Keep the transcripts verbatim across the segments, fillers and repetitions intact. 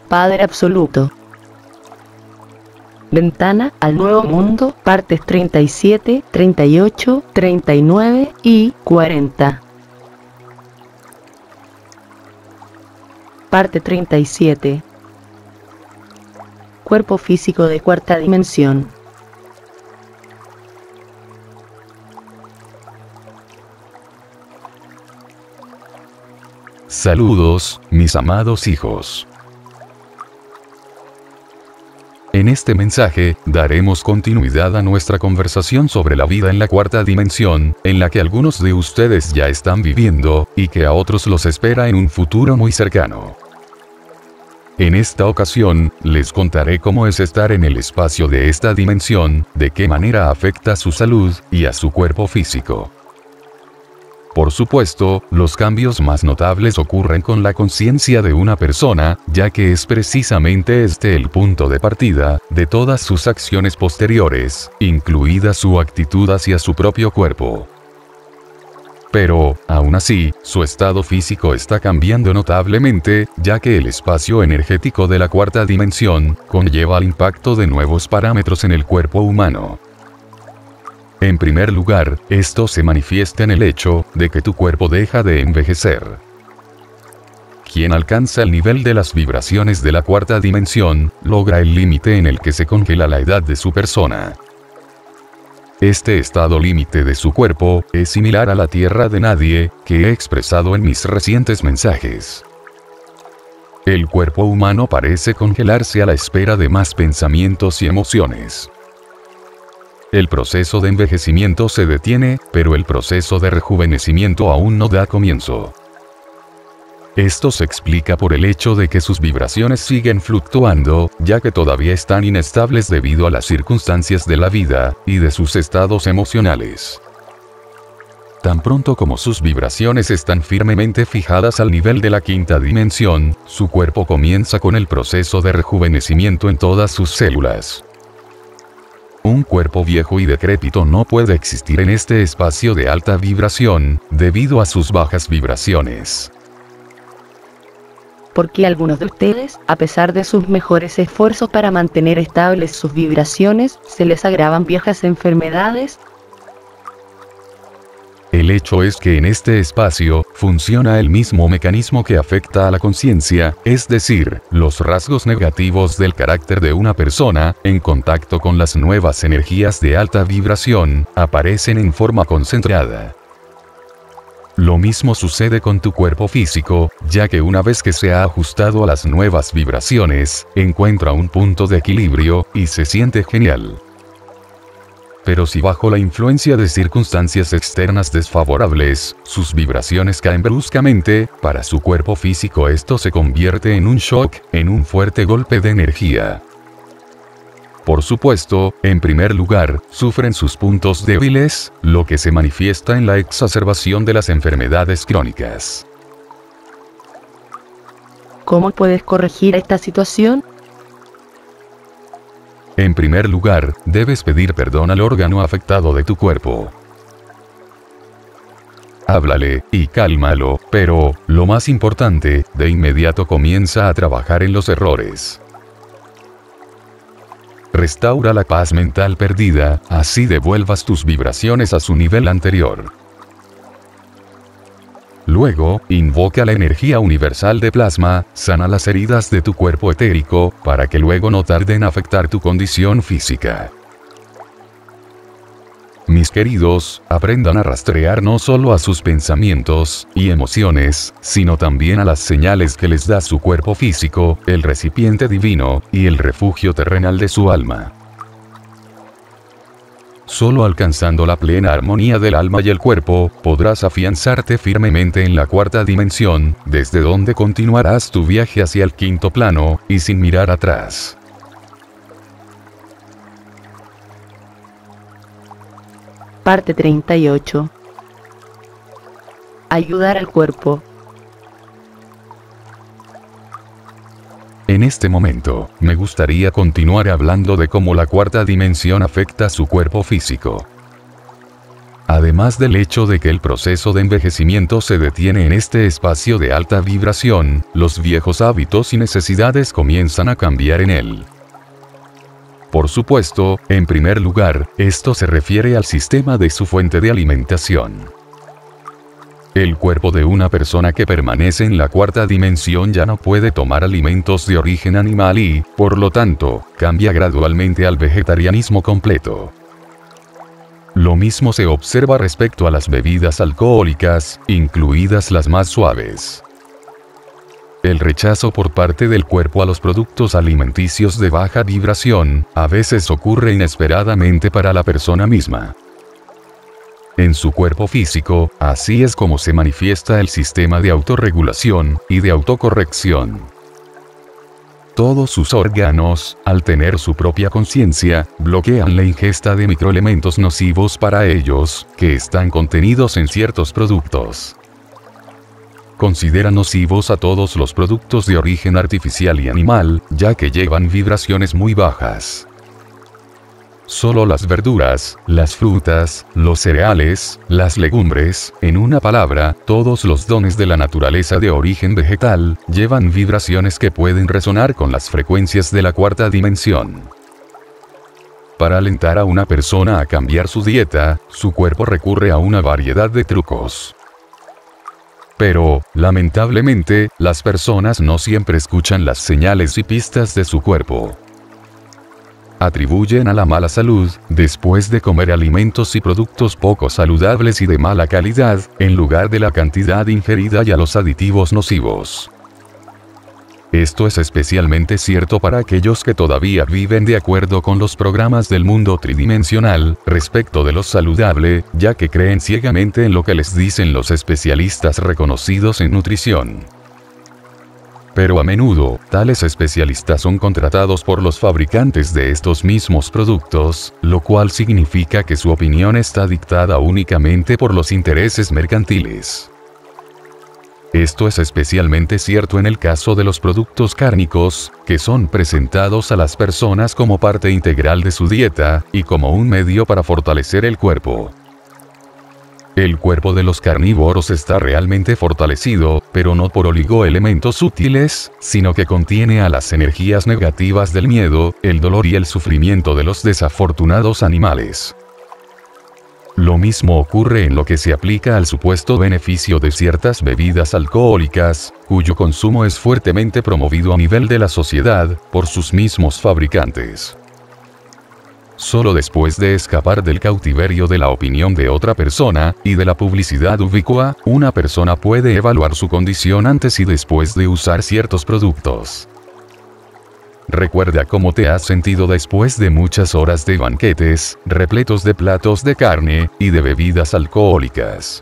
Padre Absoluto. Ventana al Nuevo Mundo, partes treinta y siete, treinta y ocho, treinta y nueve y cuarenta. Parte treinta y siete. Cuerpo físico de cuarta dimensión. Saludos, mis amados hijos. En este mensaje, daremos continuidad a nuestra conversación sobre la vida en la cuarta dimensión, en la que algunos de ustedes ya están viviendo, y que a otros los espera en un futuro muy cercano. En esta ocasión, les contaré cómo es estar en el espacio de esta dimensión, de qué manera afecta a su salud, y a su cuerpo físico. Por supuesto, los cambios más notables ocurren con la conciencia de una persona, ya que es precisamente este el punto de partida de todas sus acciones posteriores, incluida su actitud hacia su propio cuerpo. Pero, aún así, su estado físico está cambiando notablemente, ya que el espacio energético de la cuarta dimensión conlleva el impacto de nuevos parámetros en el cuerpo humano. En primer lugar, esto se manifiesta en el hecho de que tu cuerpo deja de envejecer. Quien alcanza el nivel de las vibraciones de la cuarta dimensión, logra el límite en el que se congela la edad de su persona. Este estado límite de su cuerpo es similar a la tierra de nadie, que he expresado en mis recientes mensajes. El cuerpo humano parece congelarse a la espera de más pensamientos y emociones. El proceso de envejecimiento se detiene, pero el proceso de rejuvenecimiento aún no da comienzo. Esto se explica por el hecho de que sus vibraciones siguen fluctuando, ya que todavía están inestables debido a las circunstancias de la vida, y de sus estados emocionales. Tan pronto como sus vibraciones están firmemente fijadas al nivel de la quinta dimensión, su cuerpo comienza con el proceso de rejuvenecimiento en todas sus células. Un cuerpo viejo y decrépito no puede existir en este espacio de alta vibración, debido a sus bajas vibraciones. ¿Por qué algunos de ustedes, a pesar de sus mejores esfuerzos para mantener estables sus vibraciones, se les agravan viejas enfermedades? El hecho es que en este espacio, funciona el mismo mecanismo que afecta a la conciencia, es decir, los rasgos negativos del carácter de una persona, en contacto con las nuevas energías de alta vibración, aparecen en forma concentrada. Lo mismo sucede con tu cuerpo físico, ya que una vez que se ha ajustado a las nuevas vibraciones, encuentra un punto de equilibrio, y se siente genial. Pero si bajo la influencia de circunstancias externas desfavorables, sus vibraciones caen bruscamente, para su cuerpo físico esto se convierte en un shock, en un fuerte golpe de energía. Por supuesto, en primer lugar, sufren sus puntos débiles, lo que se manifiesta en la exacerbación de las enfermedades crónicas. ¿Cómo puedes corregir esta situación? En primer lugar, debes pedir perdón al órgano afectado de tu cuerpo. Háblale, y cálmalo, pero, lo más importante, de inmediato comienza a trabajar en los errores. Restaura la paz mental perdida, así devuelvas tus vibraciones a su nivel anterior. Luego, invoca la energía universal de plasma, sana las heridas de tu cuerpo etérico, para que luego no tarde en afectar tu condición física. Mis queridos, aprendan a rastrear no solo a sus pensamientos y emociones, sino también a las señales que les da su cuerpo físico, el recipiente divino, y el refugio terrenal de su alma. Solo alcanzando la plena armonía del alma y el cuerpo, podrás afianzarte firmemente en la cuarta dimensión, desde donde continuarás tu viaje hacia el quinto plano, y sin mirar atrás. Parte treinta y ocho. Ayudar al cuerpo. En este momento, me gustaría continuar hablando de cómo la cuarta dimensión afecta a su cuerpo físico. Además del hecho de que el proceso de envejecimiento se detiene en este espacio de alta vibración, los viejos hábitos y necesidades comienzan a cambiar en él. Por supuesto, en primer lugar, esto se refiere al sistema de su fuente de alimentación. El cuerpo de una persona que permanece en la cuarta dimensión ya no puede tomar alimentos de origen animal y, por lo tanto, cambia gradualmente al vegetarianismo completo. Lo mismo se observa respecto a las bebidas alcohólicas, incluidas las más suaves. El rechazo por parte del cuerpo a los productos alimenticios de baja vibración, a veces ocurre inesperadamente para la persona misma. En su cuerpo físico, así es como se manifiesta el sistema de autorregulación y de autocorrección. Todos sus órganos, al tener su propia conciencia, bloquean la ingesta de microelementos nocivos para ellos, que están contenidos en ciertos productos. Considera nocivos a todos los productos de origen artificial y animal, ya que llevan vibraciones muy bajas. Solo las verduras, las frutas, los cereales, las legumbres, en una palabra, todos los dones de la naturaleza de origen vegetal, llevan vibraciones que pueden resonar con las frecuencias de la cuarta dimensión. Para alentar a una persona a cambiar su dieta, su cuerpo recurre a una variedad de trucos. Pero, lamentablemente, las personas no siempre escuchan las señales y pistas de su cuerpo. Atribuyen a la mala salud, después de comer alimentos y productos poco saludables y de mala calidad, en lugar de la cantidad ingerida y a los aditivos nocivos. Esto es especialmente cierto para aquellos que todavía viven de acuerdo con los programas del mundo tridimensional, respecto de lo saludable, ya que creen ciegamente en lo que les dicen los especialistas reconocidos en nutrición. Pero a menudo, tales especialistas son contratados por los fabricantes de estos mismos productos, lo cual significa que su opinión está dictada únicamente por los intereses mercantiles. Esto es especialmente cierto en el caso de los productos cárnicos, que son presentados a las personas como parte integral de su dieta, y como un medio para fortalecer el cuerpo. El cuerpo de los carnívoros está realmente fortalecido, pero no por oligoelementos útiles, sino que contiene a las energías negativas del miedo, el dolor y el sufrimiento de los desafortunados animales. Lo mismo ocurre en lo que se aplica al supuesto beneficio de ciertas bebidas alcohólicas, cuyo consumo es fuertemente promovido a nivel de la sociedad, por sus mismos fabricantes. Solo después de escapar del cautiverio de la opinión de otra persona, y de la publicidad ubicua, una persona puede evaluar su condición antes y después de usar ciertos productos. Recuerda cómo te has sentido después de muchas horas de banquetes, repletos de platos de carne, y de bebidas alcohólicas.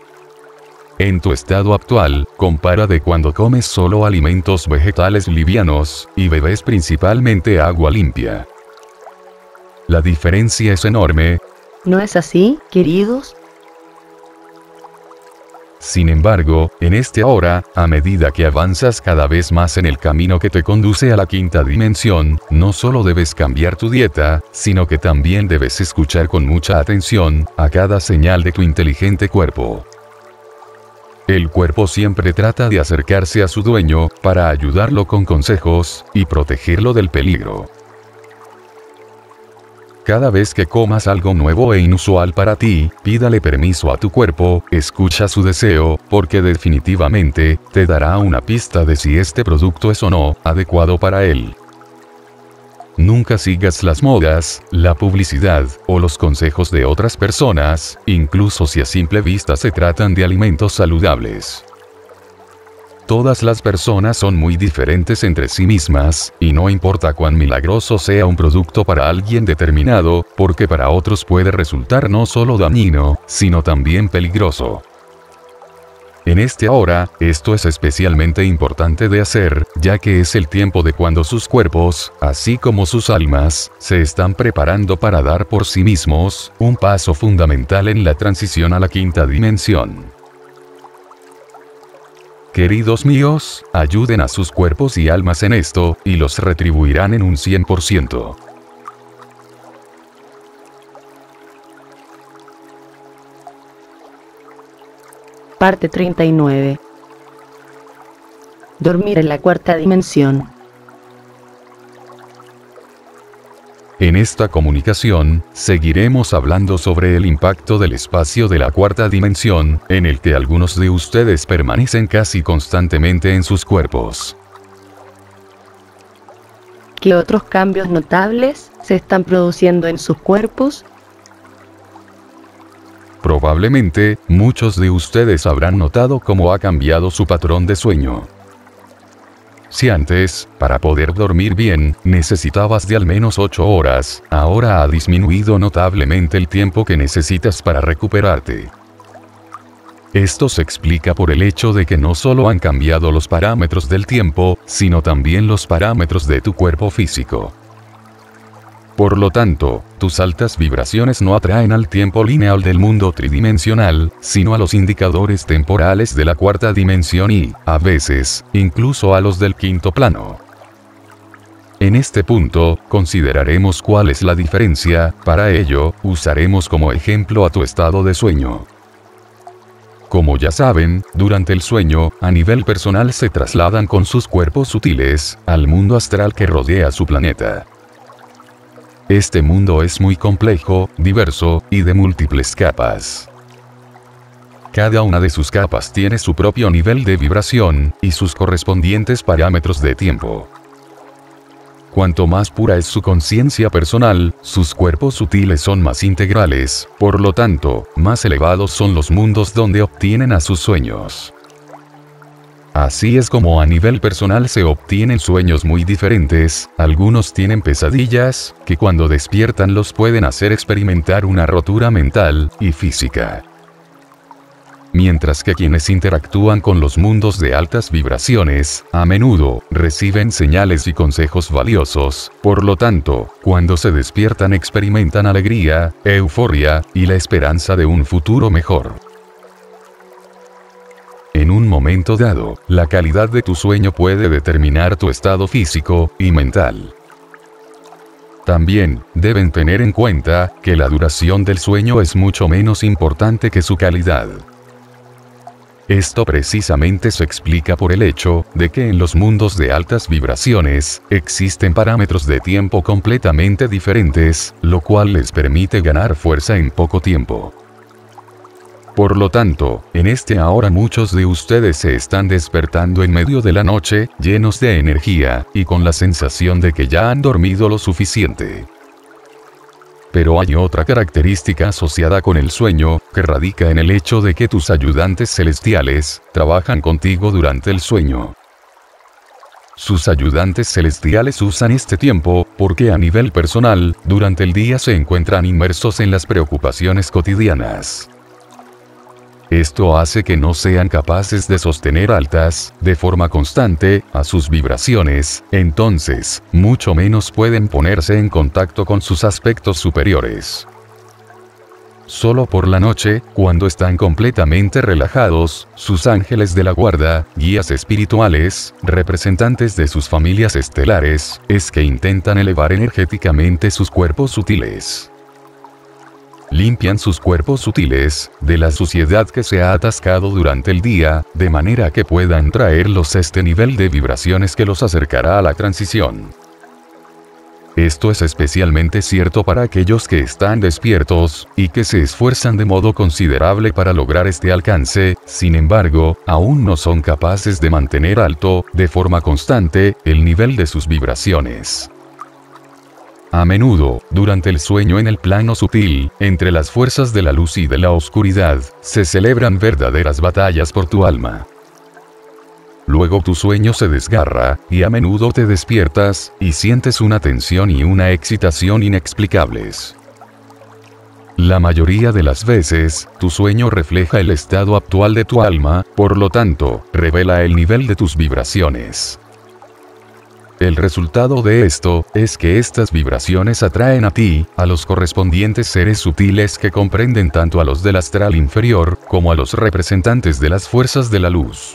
En tu estado actual, compara de cuando comes solo alimentos vegetales livianos, y bebes principalmente agua limpia. La diferencia es enorme. ¿No es así, queridos? Sin embargo, en este ahora, a medida que avanzas cada vez más en el camino que te conduce a la quinta dimensión, no solo debes cambiar tu dieta, sino que también debes escuchar con mucha atención a cada señal de tu inteligente cuerpo. El cuerpo siempre trata de acercarse a su dueño, para ayudarlo con consejos, y protegerlo del peligro. Cada vez que comas algo nuevo e inusual para ti, pídale permiso a tu cuerpo, escucha su deseo, porque definitivamente, te dará una pista de si este producto es o no adecuado para él. Nunca sigas las modas, la publicidad, o los consejos de otras personas, incluso si a simple vista se tratan de alimentos saludables. Todas las personas son muy diferentes entre sí mismas, y no importa cuán milagroso sea un producto para alguien determinado, porque para otros puede resultar no solo dañino, sino también peligroso. En este ahora, esto es especialmente importante de hacer, ya que es el tiempo de cuando sus cuerpos, así como sus almas, se están preparando para dar por sí mismos, un paso fundamental en la transición a la quinta dimensión. Queridos míos, ayuden a sus cuerpos y almas en esto, y los retribuirán en un cien por ciento. Parte treinta y nueve. Dormir en la cuarta dimensión. En esta comunicación, seguiremos hablando sobre el impacto del espacio de la cuarta dimensión, en el que algunos de ustedes permanecen casi constantemente en sus cuerpos. ¿Qué otros cambios notables se están produciendo en sus cuerpos? Probablemente, muchos de ustedes habrán notado cómo ha cambiado su patrón de sueño. Si antes, para poder dormir bien, necesitabas de al menos ocho horas, ahora ha disminuido notablemente el tiempo que necesitas para recuperarte. Esto se explica por el hecho de que no solo han cambiado los parámetros del tiempo, sino también los parámetros de tu cuerpo físico. Por lo tanto, tus altas vibraciones no atraen al tiempo lineal del mundo tridimensional, sino a los indicadores temporales de la cuarta dimensión y, a veces, incluso a los del quinto plano. En este punto, consideraremos cuál es la diferencia. Para ello, usaremos como ejemplo a tu estado de sueño. Como ya saben, durante el sueño, a nivel personal se trasladan con sus cuerpos sutiles, al mundo astral que rodea su planeta. Este mundo es muy complejo, diverso, y de múltiples capas. Cada una de sus capas tiene su propio nivel de vibración, y sus correspondientes parámetros de tiempo. Cuanto más pura es su conciencia personal, sus cuerpos sutiles son más integrales, por lo tanto, más elevados son los mundos donde obtienen a sus sueños. Así es como a nivel personal se obtienen sueños muy diferentes. Algunos tienen pesadillas, que cuando despiertan los pueden hacer experimentar una rotura mental y física. Mientras que quienes interactúan con los mundos de altas vibraciones, a menudo, reciben señales y consejos valiosos. Por lo tanto, cuando se despiertan experimentan alegría, euforia, y la esperanza de un futuro mejor. En un momento dado, la calidad de tu sueño puede determinar tu estado físico y mental. También, deben tener en cuenta, que la duración del sueño es mucho menos importante que su calidad. Esto precisamente se explica por el hecho, de que en los mundos de altas vibraciones, existen parámetros de tiempo completamente diferentes, lo cual les permite ganar fuerza en poco tiempo. Por lo tanto, en este ahora muchos de ustedes se están despertando en medio de la noche, llenos de energía, y con la sensación de que ya han dormido lo suficiente. Pero hay otra característica asociada con el sueño, que radica en el hecho de que tus ayudantes celestiales, trabajan contigo durante el sueño. Sus ayudantes celestiales usan este tiempo, porque a nivel personal, durante el día se encuentran inmersos en las preocupaciones cotidianas. Esto hace que no sean capaces de sostener altas, de forma constante, a sus vibraciones, entonces, mucho menos pueden ponerse en contacto con sus aspectos superiores. Solo por la noche, cuando están completamente relajados, sus ángeles de la guarda, guías espirituales, representantes de sus familias estelares, es que intentan elevar energéticamente sus cuerpos sutiles. Limpian sus cuerpos sutiles de la suciedad que se ha atascado durante el día, de manera que puedan traerlos a este nivel de vibraciones que los acercará a la transición. Esto es especialmente cierto para aquellos que están despiertos, y que se esfuerzan de modo considerable para lograr este alcance. Sin embargo, aún no son capaces de mantener alto, de forma constante, el nivel de sus vibraciones. A menudo, durante el sueño en el plano sutil, entre las fuerzas de la luz y de la oscuridad, se celebran verdaderas batallas por tu alma. Luego tu sueño se desgarra, y a menudo te despiertas, y sientes una tensión y una excitación inexplicables. La mayoría de las veces, tu sueño refleja el estado actual de tu alma, por lo tanto, revela el nivel de tus vibraciones. El resultado de esto, es que estas vibraciones atraen a ti, a los correspondientes seres sutiles que comprenden tanto a los del astral inferior, como a los representantes de las fuerzas de la luz.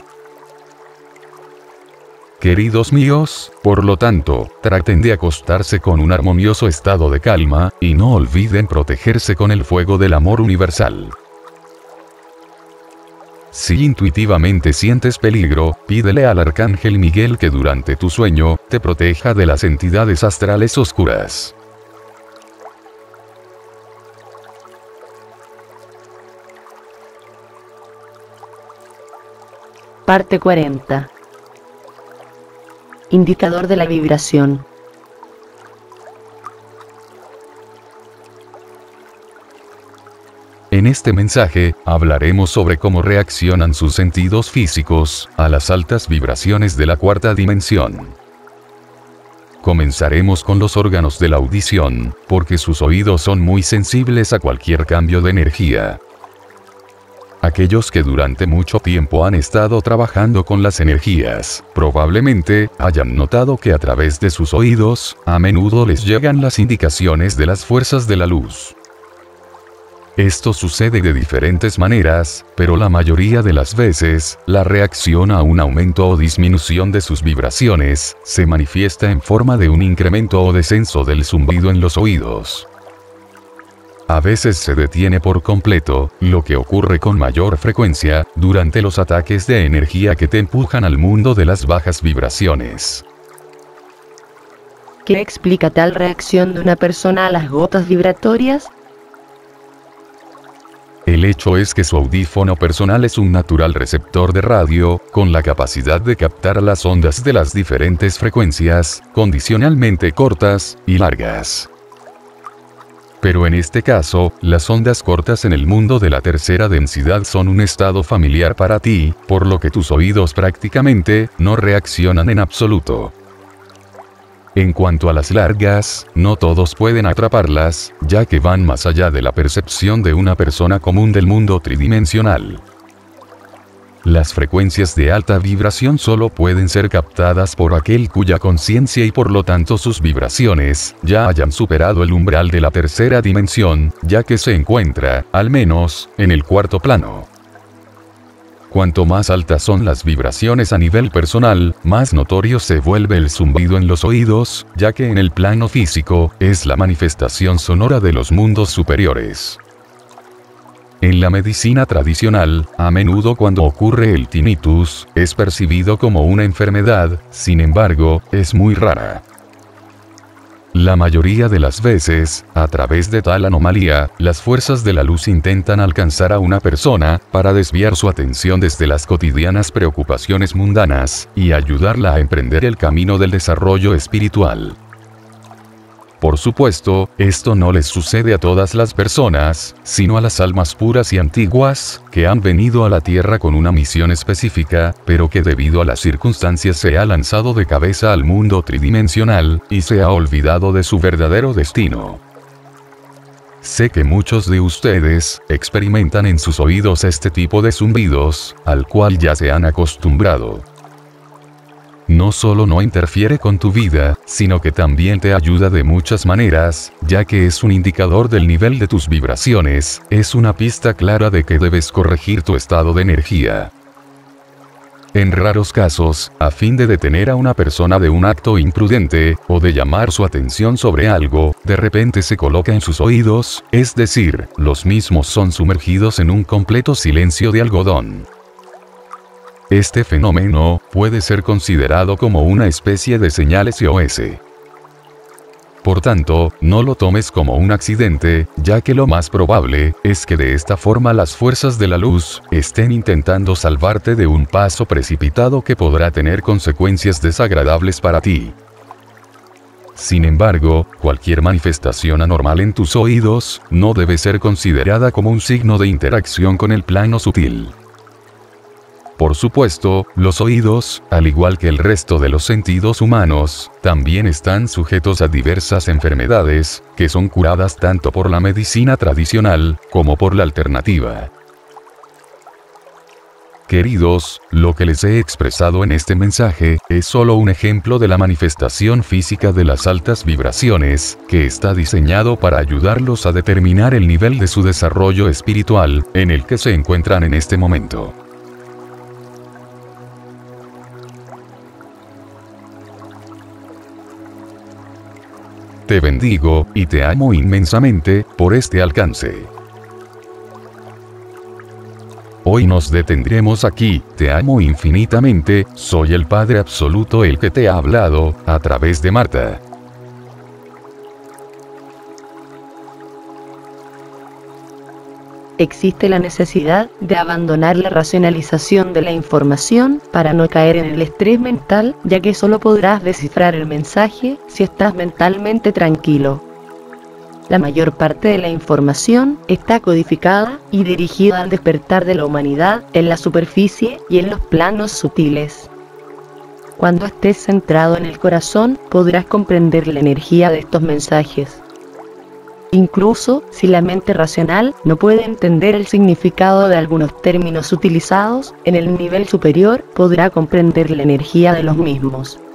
Queridos míos, por lo tanto, traten de acostarse con un armonioso estado de calma, y no olviden protegerse con el fuego del amor universal. Si intuitivamente sientes peligro, pídele al Arcángel Miguel que durante tu sueño, te proteja de las entidades astrales oscuras. Parte cuarenta. Indicador de la vibración. En este mensaje, hablaremos sobre cómo reaccionan sus sentidos físicos a las altas vibraciones de la cuarta dimensión. Comenzaremos con los órganos de la audición, porque sus oídos son muy sensibles a cualquier cambio de energía. Aquellos que durante mucho tiempo han estado trabajando con las energías, probablemente hayan notado que a través de sus oídos, a menudo les llegan las indicaciones de las fuerzas de la luz. Esto sucede de diferentes maneras, pero la mayoría de las veces, la reacción a un aumento o disminución de sus vibraciones, se manifiesta en forma de un incremento o descenso del zumbido en los oídos. A veces se detiene por completo, lo que ocurre con mayor frecuencia, durante los ataques de energía que te empujan al mundo de las bajas vibraciones. ¿Qué explica tal reacción de una persona a las gotas vibratorias? El hecho es que su audífono personal es un natural receptor de radio, con la capacidad de captar las ondas de las diferentes frecuencias, condicionalmente cortas y largas. Pero en este caso, las ondas cortas en el mundo de la tercera densidad son un estado familiar para ti, por lo que tus oídos prácticamente no reaccionan en absoluto. En cuanto a las largas, no todos pueden atraparlas, ya que van más allá de la percepción de una persona común del mundo tridimensional. Las frecuencias de alta vibración solo pueden ser captadas por aquel cuya conciencia y por lo tanto sus vibraciones, ya hayan superado el umbral de la tercera dimensión, ya que se encuentra, al menos, en el cuarto plano. Cuanto más altas son las vibraciones a nivel personal, más notorio se vuelve el zumbido en los oídos, ya que en el plano físico, es la manifestación sonora de los mundos superiores. En la medicina tradicional, a menudo cuando ocurre el tinnitus, es percibido como una enfermedad, sin embargo, es muy rara. La mayoría de las veces, a través de tal anomalía, las fuerzas de la luz intentan alcanzar a una persona, para desviar su atención desde las cotidianas preocupaciones mundanas, y ayudarla a emprender el camino del desarrollo espiritual. Por supuesto, esto no les sucede a todas las personas, sino a las almas puras y antiguas, que han venido a la Tierra con una misión específica, pero que debido a las circunstancias se ha lanzado de cabeza al mundo tridimensional, y se ha olvidado de su verdadero destino. Sé que muchos de ustedes experimentan en sus oídos este tipo de zumbidos, al cual ya se han acostumbrado. No solo no interfiere con tu vida, sino que también te ayuda de muchas maneras, ya que es un indicador del nivel de tus vibraciones, es una pista clara de que debes corregir tu estado de energía. En raros casos, a fin de detener a una persona de un acto imprudente, o de llamar su atención sobre algo, de repente se coloca en sus oídos, es decir, los mismos son sumergidos en un completo silencio de algodón. Este fenómeno puede ser considerado como una especie de señal S O S. Por tanto, no lo tomes como un accidente, ya que lo más probable es que de esta forma las fuerzas de la luz estén intentando salvarte de un paso precipitado que podrá tener consecuencias desagradables para ti. Sin embargo, cualquier manifestación anormal en tus oídos no debe ser considerada como un signo de interacción con el plano sutil. Por supuesto, los oídos, al igual que el resto de los sentidos humanos, también están sujetos a diversas enfermedades, que son curadas tanto por la medicina tradicional, como por la alternativa. Queridos, lo que les he expresado en este mensaje, es solo un ejemplo de la manifestación física de las altas vibraciones, que está diseñado para ayudarlos a determinar el nivel de su desarrollo espiritual, en el que se encuentran en este momento. Te bendigo, y te amo inmensamente, por este alcance. Hoy Hoy nos detendremos aquí. Te amo infinitamente, soy el Padre Absoluto el que te ha hablado, a través de Marta. Existe la necesidad de abandonar la racionalización de la información para no caer en el estrés mental, ya que solo podrás descifrar el mensaje si estás mentalmente tranquilo. La mayor parte de la información está codificada y dirigida al despertar de la humanidad en la superficie y en los planos sutiles. Cuando estés centrado en el corazón, podrás comprender la energía de estos mensajes. Incluso si la mente racional no puede entender el significado de algunos términos utilizados, en el nivel superior podrá comprender la energía de los mismos.